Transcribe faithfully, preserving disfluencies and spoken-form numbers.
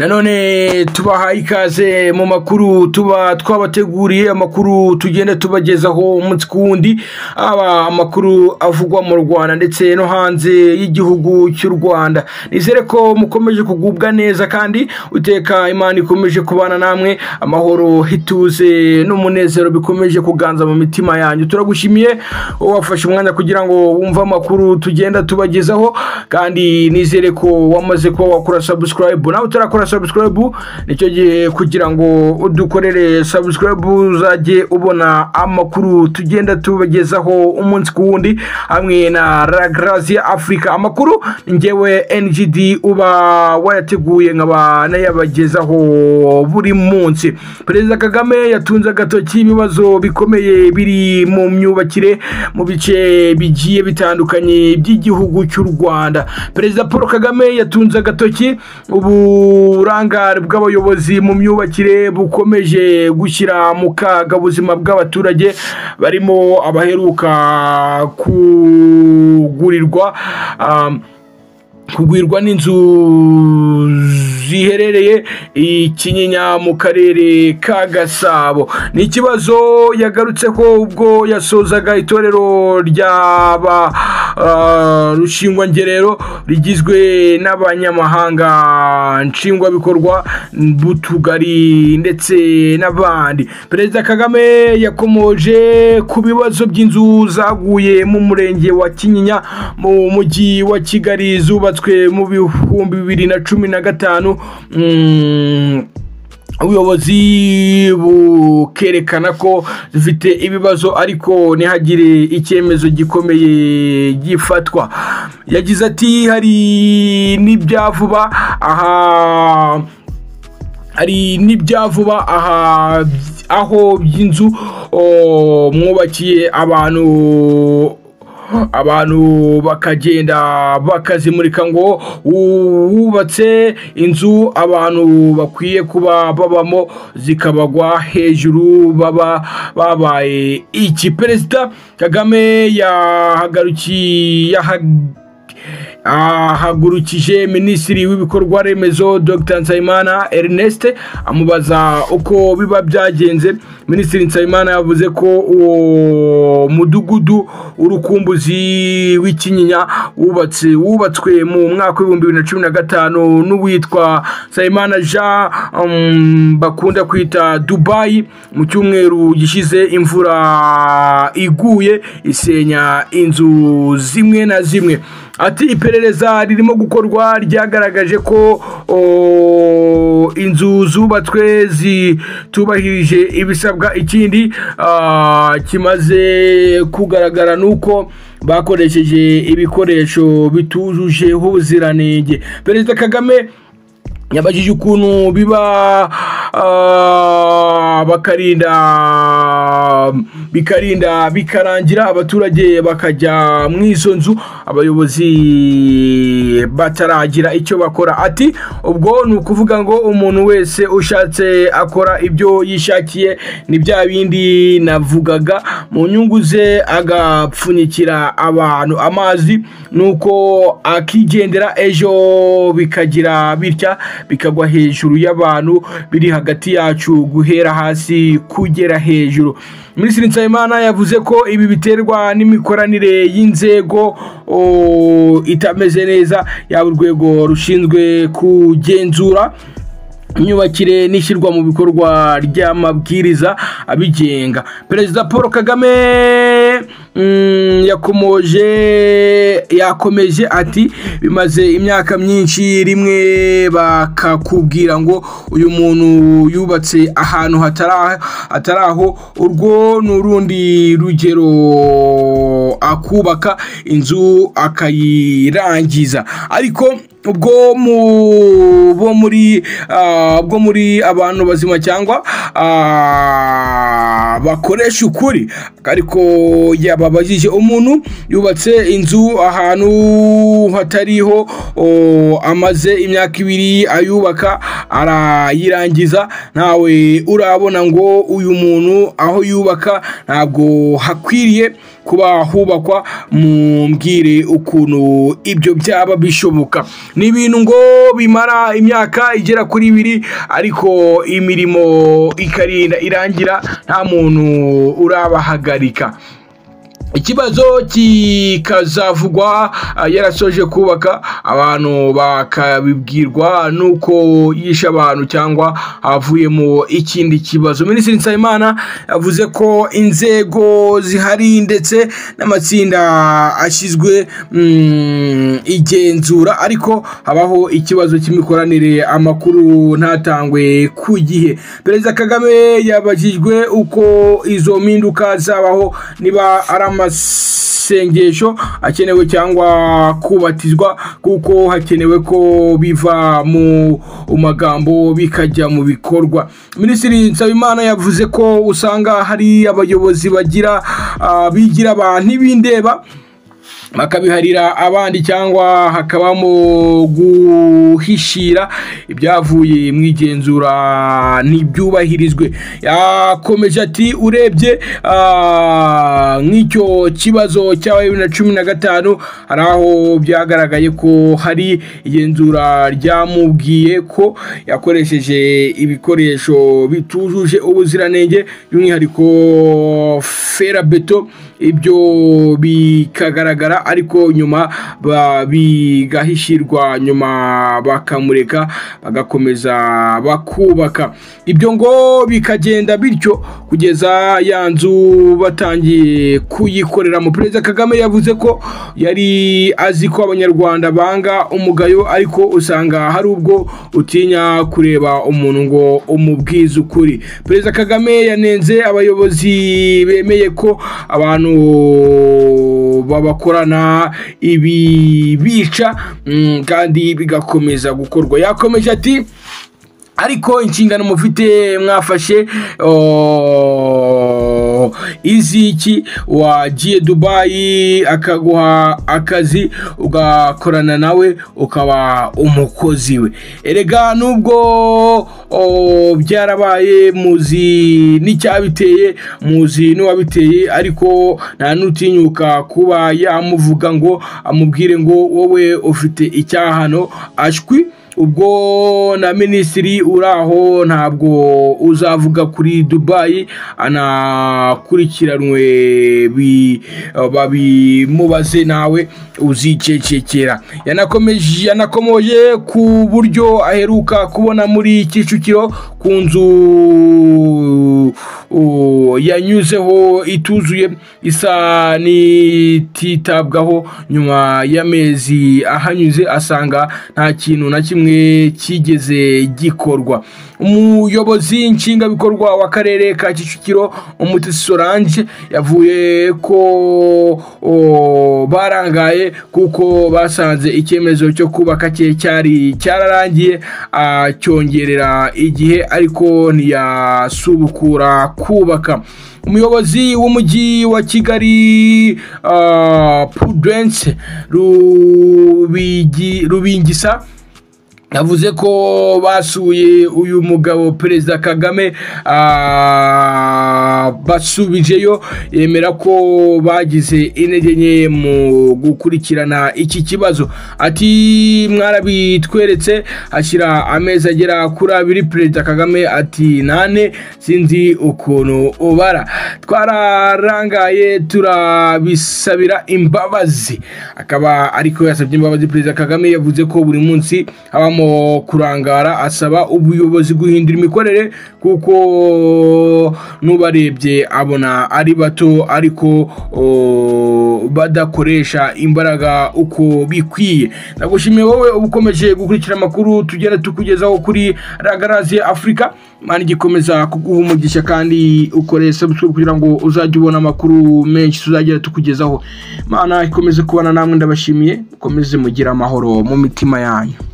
nanone tubaha ikaze mu makuru tuba twabateguriye amakuru tugenda tubagezaho umunsi kundi aba amakuru avugwa mu Rwanda ndetse no hanze y'igihugu cy'u Rwanda. Nizere ko mukomeje kugubwa neza kandi uteka Imana ikomeje kubana namwe, amahoro hituze n'umunezero bikomeje kuganza mu mitima yanyu. Turagushimiye wafashe umwanya kugira ngo wumva amakuru tugenda tubagezaho, kandi nizere ko wamaze kuba wakora subscribe. Nawe utarakora subscribe nicyo gihe kugira ngo udukorere subscribe uzajye ubona amakuru tugenda tubagezaho umunsi kuwundi hamwe na Ragrazia Africa. Amakuru ngewe N G D uba wayateguye nkaba nayabagezaho buri munsi. Prezida Kagame yatunze agatoki ibibazo bikomeye biri mu myubakire mu bice bigiye bitandukanye by'igihugu cy'u Rwanda. Prezida Paul Kagame yatunze agatoki uburangare bw'abayobozi mu myubakire bukomeje gushyira mu kaga ubuzima bw'abaturage, barimo abaheruka kugurirwa um, kugwirwa n'inzu ziherereye Ikinyinya mu karere ka Gasabo. Ni ikibazo yagarutseho ubwo yasozaga itorero ry'aba uh, rushingwa ngerero rigizwe n'abanyamahanga nshingwa bikorwa butugari ndetse n'abandi. Prezida Kagame yakomoje ku bibazo by'inzu zaguye mu murenge wa Kinyinya mu mujyi wa Kigali zubatswe mu bihumbi bibiri na cumi na gatanu. mm, ubuyobozi bukerekana ko zifite ibibazo ariko ntihagire icyemezo gikomeye gifatwa. Yagize ati hari n'ibyavuba aha ari n'ibyavuba aha aho by'inzu mwubakiye abantu abantu bakagenda bakazimurika ngo wubatse inzu abantu bakwiye kuba babamo zikabagwa hejuru baba babaye iki. Prezida Kagame yahagarukiye ahagurukije Minisitiri w'ibikorwa remezo Dr Nsabimana Ernest amubaza uko biba byagenze. Minisitiri Nsabimana yavuze ko uwo mudugudu urukumbuzi w'Ikinyinya wubatse wubatswe mu mwaka w'ibihumbi bibiri na cumi na gatanu n'uwitwa Nsabimana Jean um, bakunda kwita Dubai. Mu cyumweru gishize imvura iguye isenya inzu zimwe na zimwe. Ati iperereza ririmo gukorwa ryagaragaje ko o, inzu zubatswe zitubahirije ibisabwa. Ikindi uh, kimaze kugaragara nuko bakoresheje ibikoresho bitujuje ubuziranenge. Prezida Kagame yabajije ukuntu biba uh, bakarinda bikarinda bikarangira abaturage bakajya mu izo nzu abayobozi bataragira icyo bakora. Ati ubwo ni ukuvuga ngo umuntu wese ushatse akora ibyo yishakiye, ni bya bindi navugaga mu nyungu ze agapfunyikira abantu amazi nuko akigendera, ejo bikagira bitya bikagwa hejuru y'abantu biri hagati yacu guhera hasi kugera hejuru. Minisitiri Nsabimana yavuze ko ibi biterwa n'imikoranire y'inzego itameze neza, yaba urwego rushinzwe kugenzura imyubakire n'ishyirwa mu bikorwa ry'amabwiriza abigenga. Prezida Paul Kagame mm, yakomoje yakomeje ati bimaze imyaka myinshi rimwe bakakubwira ngo uyu muntu yubatse ahantu hataraho, urwo n'urundi rugero akubaka inzu akayirangiza. Ariko ubwo mu bo muri uh, bwo muri abantu bazima cyangwa uh, bakoresha ukuri. Ariko yababajije umuntu yubatse inzu ahantu hatariho, amaze imyaka ibiri ayubaka arayirangiza ntawe urabona ngo uyu muntu aho yubaka ntabwo hakwiriye kuba hubakwa. Mumbwire ukuntu ibyo byaba bishoboka. Ni ibintu ngo bimara imyaka igera kuri ibiri ariko imirimo ikarinda irangira nta muntu urabahagarika. Ikibazo kikazavugwa yarasoje kubaka, abantu bakabibwirwa nuko yisha abantu cyangwa havuyemo ikindi kibazo. Minisitiri Nsabimana yavuze ko inzego zihari ndetse n'amatsinda ashyizwe mm, igenzura ariko habaho ikibazo cy'imikoranire, amakuru ntatangwe ku gihe. Prezida Kagame yabajijwe uko izo mpinduka zabaho, niba ari amasengesho akenewe cyangwa kubatizwa, kuko hakenewe ko biva mu magambo bikajya mu bikorwa. Minisitiri Nsabimana yavuze ko usanga hari abayobozi bagira uh, bigira abantu ibindeba bakabiharira abandi cyangwa hakabamo guhishira ibyavuye mu igenzura ntibyubahirizwe. Yakomeje ati urebye nk'icyo kibazo cya bibiri na cumi na gatanu hari aho byagaragaye ko hari igenzura ryamubwiye ko yakoresheje ibikoresho bitujuje ubuziranenge by'umwihariko ferabeto, ibyo bikagaragara ariko nyuma bigahishirwa, nyuma bakamureka bagakomeza bakubaka. Ibyo ngo bikagenda bityo kugeza ya nzu batangiye kuyikoreramo. Prezida Kagame yavuze ko yari azi ko abanyarwanda banga umugayo ariko usanga hari ubwo utinya kureba umuntu ngo umubwize ukuri. Prezida Kagame yanenze abayobozi bemeye ko abantu babakorana ibi bica mm, kandi bigakomeza gukorwa. Yakomeje ati ariko inshingano mufite mwafashe oh, iziki wagiye Dubai akaguha akazi ugakorana nawe ukaba umukozi we. Erega nubwo oh, byarabaye muzi n'icyabiteye, muzi n'uwabiteye, ariko nta nutinyuka kuba yamuvuga ngo amubwire ngo wowe ufite icyahano ashwi. Ubwo na minisitiri uraho ntabwo uzavuga kuri Dubai anakurikiranwe babimubaze nawe uzicecekera. Yanakomeje yanakomoje ku buryo aheruka kubona muri Kicukiro ku nzu yanyuzeho ituzuye isa n'ititabwaho, nyuma y'amezi ahanyuze asanga nta kintu na kimwe kigeze gikorwa. Umuyobozi nshingabikorwa w'akarere ka Kicukiro Umutesi Solange yavuye ko o, barangaye kuko basanze icyemezo cyo kubaka cye cyari cyararangiye, acyongerera igihe ariko ntiyasubukura kubaka. Umuyobozi w'umujyi wa Kigali uh, Prudence Rubigi Rubingisa yavuze ko basuye uyu mugabo Prezida Kagame basubijeyo, yemera ko bagize intege nke mu gukurikirana iki kibazo. Ati mwarabitweretse hashyira amezi agera kuri abiri. Prezida Kagame ati nane sinzi ukuntu ubara, twararangaye turabisabira imbabazi. Akaba ariko yasabye imbabazi. Prezida Kagame yavuze ko buri munsi habamo kurangara, asaba ubuyobozi guhindura imikorere kuko nubarebye abona ari bato ariko o, badakoresha imbaraga uko bikwiye. Nagushimiye wowe ubukomeje gukurikira amakuru tugenda tukugezaho kuri Ragarazi Afrika. Imana igikomeza kuguha umugisha kandi ukore subscribe kugira ngo uzajye ubona amakuru menshi tuzagera tukugezaho. Imana ikomeze kubana namwe, ndabashimiye, ukomeze mugira amahoro mu mitima yanyu.